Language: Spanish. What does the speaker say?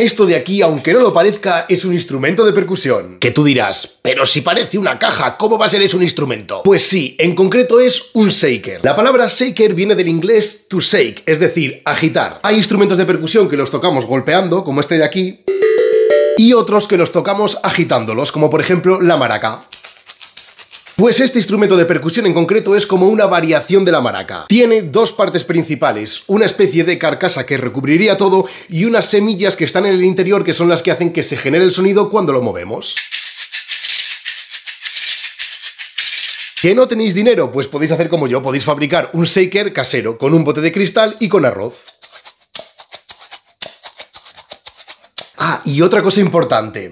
Esto de aquí, aunque no lo parezca, es un instrumento de percusión. Que tú dirás, pero si parece una caja, ¿cómo va a ser eso un instrumento? Pues sí, en concreto es un shaker. La palabra shaker viene del inglés to shake, es decir, agitar. Hay instrumentos de percusión que los tocamos golpeando, como este de aquí, y otros que los tocamos agitándolos, como por ejemplo la maraca. Pues este instrumento de percusión en concreto es como una variación de la maraca. Tiene dos partes principales, una especie de carcasa que recubriría todo y unas semillas que están en el interior que son las que hacen que se genere el sonido cuando lo movemos. ¿Que no tenéis dinero? Pues podéis hacer como yo, podéis fabricar un shaker casero con un bote de cristal y con arroz. Ah, y otra cosa importante.